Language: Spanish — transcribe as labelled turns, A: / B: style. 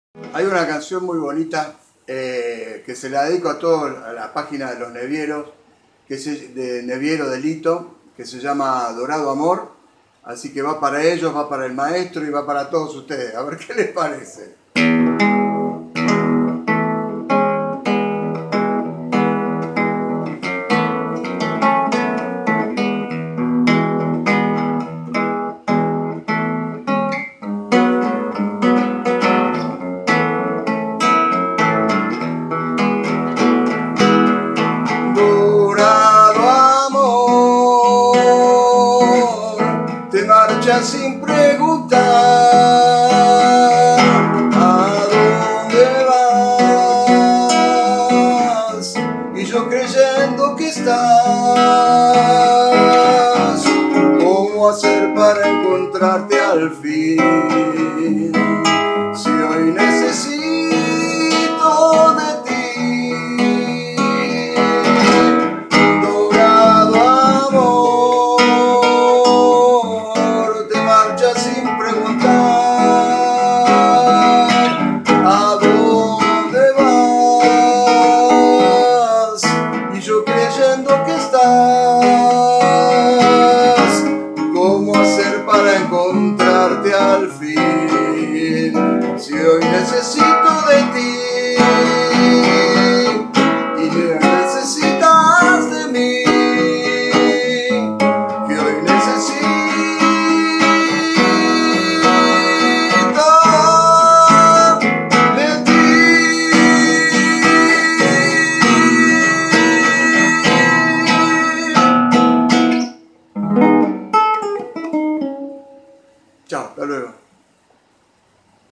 A: Hay una canción muy bonita que se la dedico a toda la página de los Nevieros, de Neviero de Lito, que se llama Dorado Amor. Así que va para ellos, va para el maestro y va para todos ustedes. A ver qué les parece.